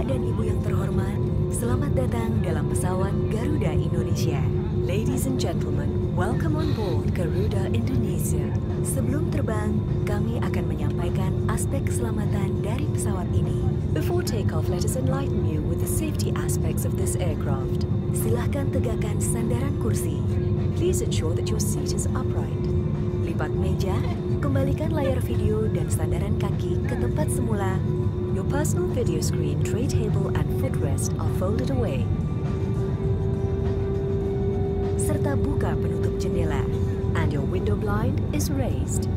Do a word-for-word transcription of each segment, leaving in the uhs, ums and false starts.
dan Ibu yang terhormat, selamat datang dalam pesawat Garuda Indonesia. Ladies and gentlemen, welcome on board Garuda Indonesia. Sebelum terbang, kami akan menyampaikan aspek keselamatan dari pesawat ini. Before takeoff, let us enlighten you with the safety aspects of this aircraft. Silahkan tegakkan sandaran kursi. Please ensure that your seat is upright. Lipat meja, kembalikan layar video dan sandaran kaki ke tempat semula. Your personal video screen, tray table, and footrest are folded away. Serta buka penutup jendela, and your window blind is raised.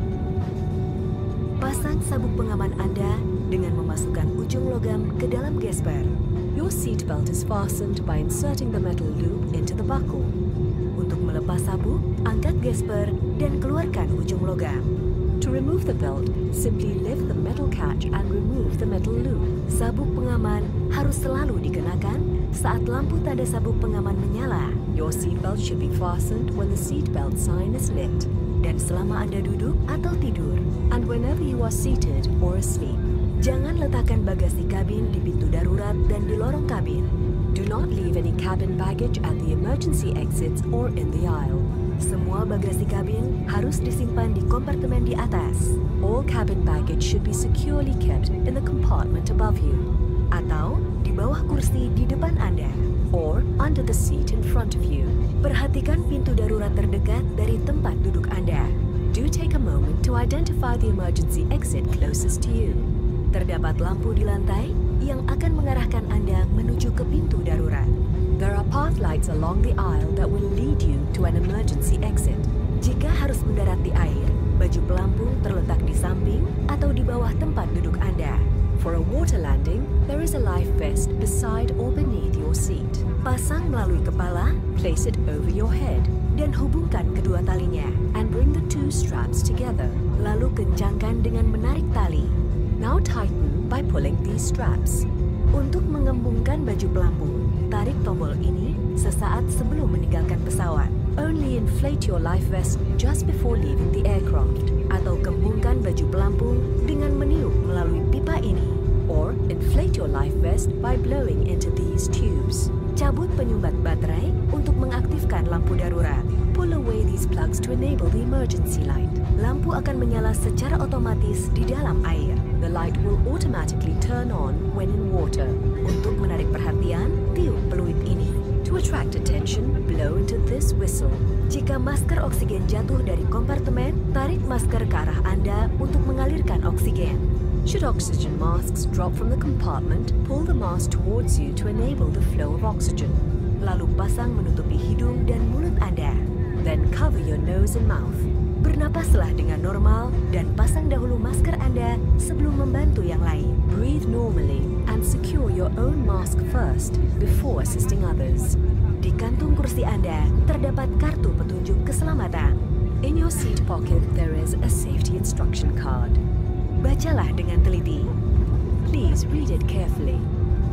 Pasang sabuk pengaman Anda dengan memasukkan ujung logam ke dalam gesper. Your seat belt is fastened by inserting the metal loop into the buckle. Untuk melepas sabuk, angkat gesper dan keluarkan ujung logam. To remove the belt, simply lift the metal catch and remove the metal loop. Sabuk pengaman harus selalu dikenakan saat lampu tanda sabuk pengaman menyala. Your seatbelt should be fastened when the seatbelt sign is lit. Dan selama Anda duduk atau tidur, and whenever you are seated or asleep. Jangan letakkan bagasi kabin di pintu darurat dan di lorong kabin. Do not leave any cabin baggage at the emergency exits or in the aisle. Semua bagasi kabin harus disimpan di kompartemen di atas. All cabin baggage should be securely kept in the compartment above you. Atau di bawah kursi di depan Anda. Or under the seat in front of you. Perhatikan pintu darurat terdekat dari tempat duduk Anda. Do take a moment to identify the emergency exit closest to you. Terdapat lampu di lantai yang akan mengarahkan Anda menuju ke pintu darurat. There are path lights along the aisle that will lead you to an emergency exit. Jika harus mendarat di air, baju pelampung terletak di samping atau di bawah tempat duduk Anda. For a water landing, there is a life vest beside or beneath your seat. Pasang melalui kepala, place it over your head, dan hubungkan kedua talinya, and bring the two straps together. Lalu kencangkan dengan menarik tali. Now tighten by pulling these straps. Untuk mengembungkan baju pelampung, tarik tombol ini sesaat sebelum meninggalkan pesawat. Only inflate your life vest just before leaving the aircraft. Atau kembungkan baju pelampung dengan meniup melalui pipa ini. Or inflate your life vest by blowing into these tubes. Cabut penyumbat baterai untuk mengaktifkan lampu darurat. Pull away these plugs to enable the emergency light. Lampu akan menyala secara otomatis di dalam air. The light will automatically turn on when in water. Untuk menarik perhatian, tiup peluit ini. To attract attention, blow into this whistle. Jika masker oksigen jatuh dari kompartemen, tarik masker ke arah Anda untuk mengalirkan oksigen. Should oxygen masks drop from the compartment, pull the mask towards you to enable the flow of oxygen. Lalu pasang menutupi hidung dan mulut Anda. Then cover your nose and mouth. Bernapaslah dengan normal dan pasang dahulu masker Anda sebelum membantu yang lain. Breathe normally and secure your own mask first before assisting others. Di kantung kursi Anda terdapat kartu petunjuk keselamatan. In your seat pocket there is a safety instruction card. Bacalah dengan teliti. Please read it carefully.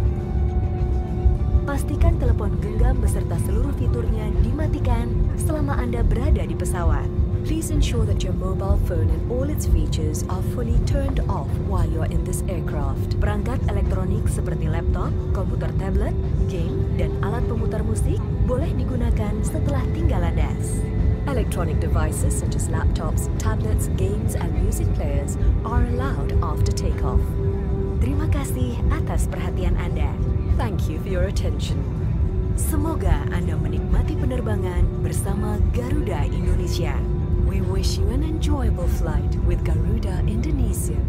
Pastikan telepon genggam beserta seluruh fiturnya dimatikan selama Anda berada di pesawat. Please ensure that your mobile phone and all its features are fully turned off while you're in this aircraft. Perangkat elektronik seperti laptop, komputer tablet, game, dan alat pemutar musik boleh digunakan setelah tinggal landas. Electronic devices such as laptops, tablets, games, and music players are allowed after takeoff. Terima kasih atas perhatian Anda. Thank you for your attention. Semoga Anda menikmati penerbangan bersama Garuda Indonesia. We wish you an enjoyable flight with Garuda Indonesia.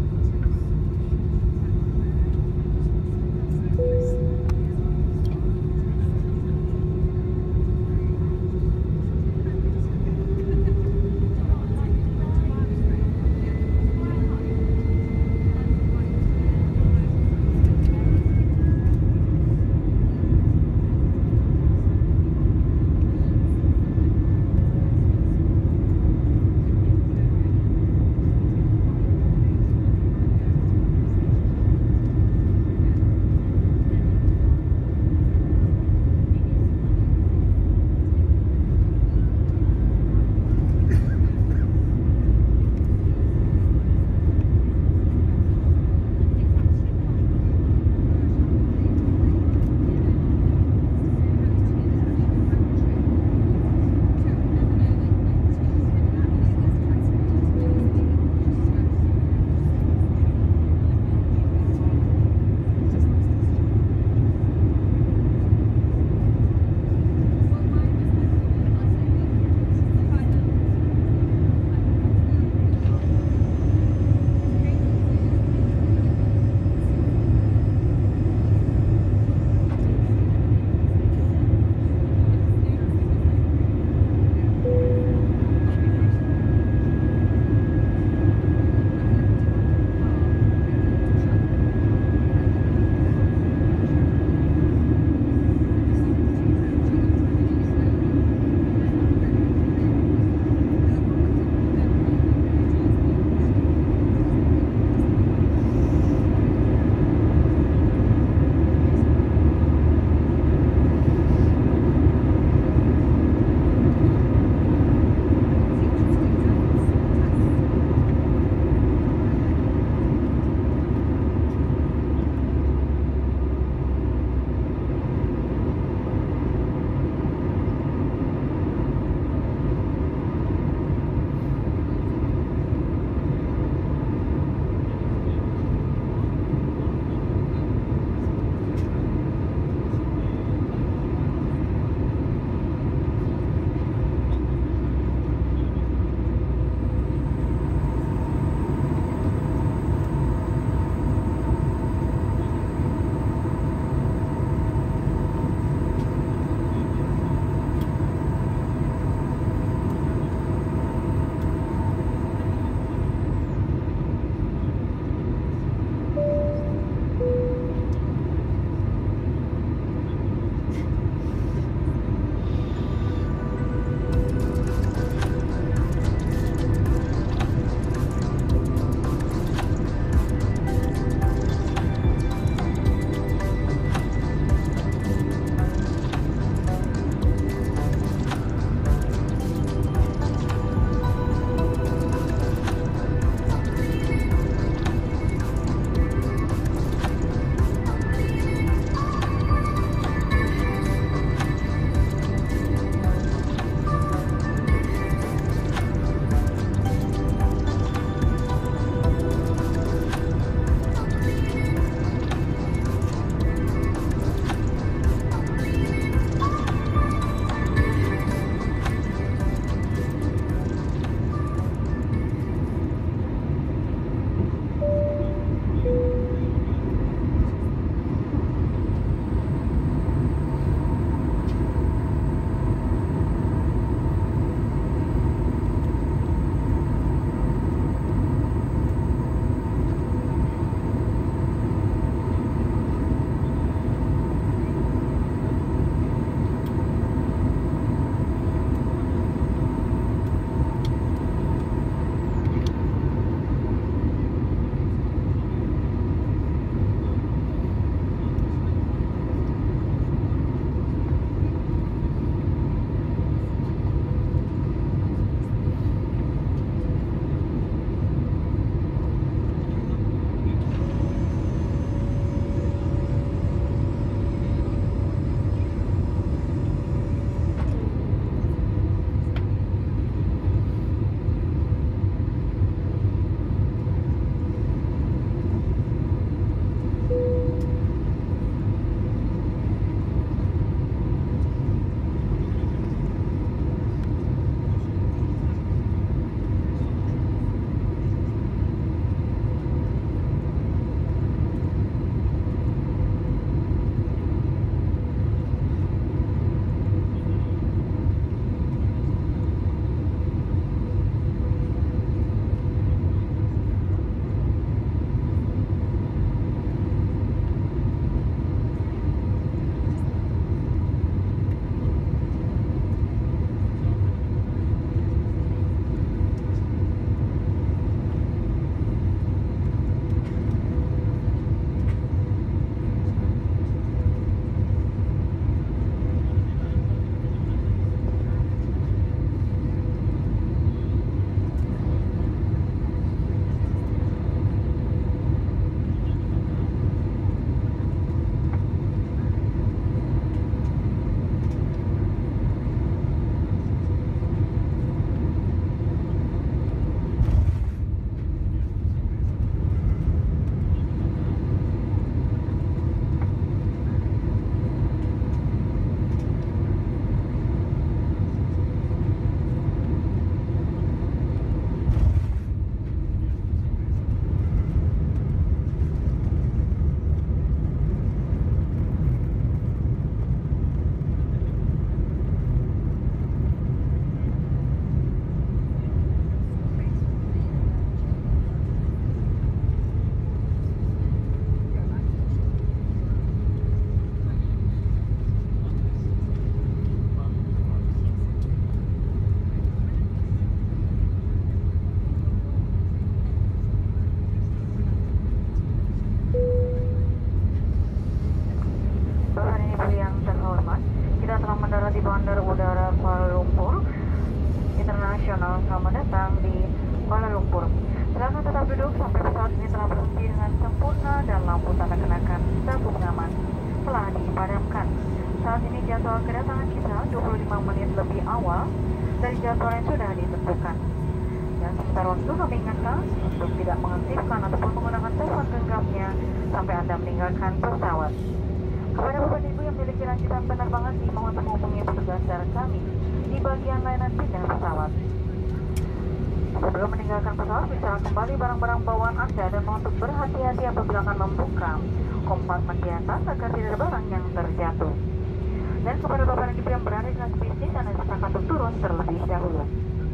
mendarat di Bandara Udara Kuala Lumpur Internasional. Selamat datang di Kuala Lumpur. Silakan tetap duduk sampai pesawat ini telah berhenti dengan sempurna dan lampu tanda kenakan sabuk pengaman telah dipadamkan. Saat ini jadwal kedatangan kita dua puluh lima menit lebih awal dari jadwal yang sudah ditentukan. Dan sebentar waktu kami ingatkan untuk tidak mengaktifkan ataupun menggunakan telepon genggamnya sampai Anda meninggalkan pesawat. Kepada Bapak Ibu yang memiliki lanjutan penerbangan, dimohon untuk menghubungi petugas darat kami di bagian layanan pindah pesawat. Sebelum meninggalkan pesawat, bisa kembali barang-barang bawaan Anda dan mohon untuk berhati-hati apabila akan membuka kompartemen di atas agar tidak ada barang yang terjatuh. Dan kepada Bapak dan Ibu yang berada di kelas bisnis, Anda silakan untuk turun terlebih dahulu.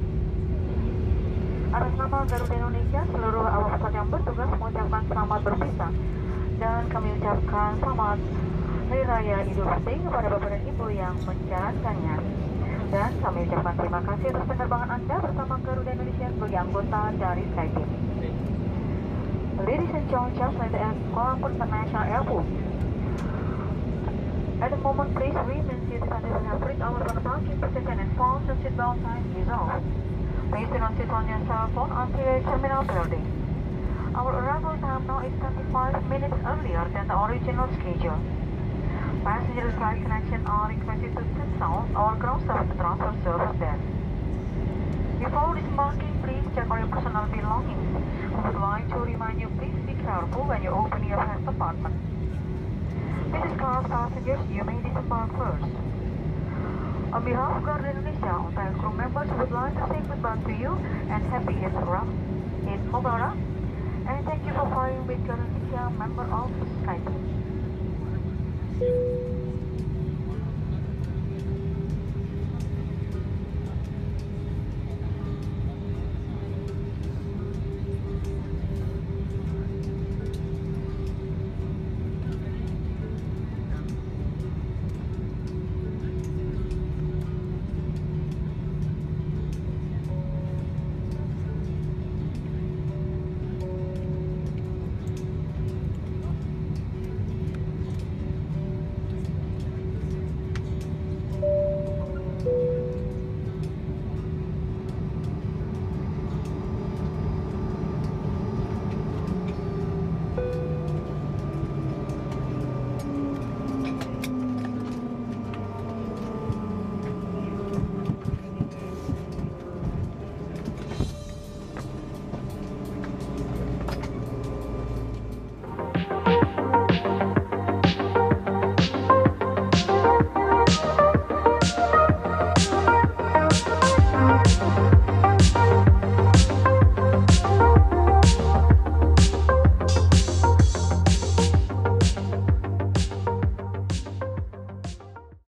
Atas nama Garuda Indonesia, seluruh awak pesawat yang bertugas mengucapkan selamat berpisah dan kami ucapkan selamat Hari Raya Idul Fitri kepada Bapak dan Ibu yang menjalankannya. Dan kami ucapkan terima kasih atas penerbangan Anda bersama Garuda Indonesia sebagai anggota dari SkyTeam. Ladies and gentlemen, just landed at Kuala Lumpur International Airport. At the moment, please remain seated until we have reached our parking position and phones and seatbelt sign is off. Please do not sit on your cell phone until your terminal building. Our arrival time now is twenty-five minutes earlier than the original schedule. Passenger flight connection are requested to consult our ground staff to transfer service desk. Before disembarking, please check all your personal belongings. We would like to remind you, please be careful when you open your hand compartment. Business class passengers, you may disembark first. On behalf of Garuda Indonesia, all crew members would like to say goodbye to you and happy Eid Mubarak, and thank you for flying with Garuda Indonesia, member of SkyTeam.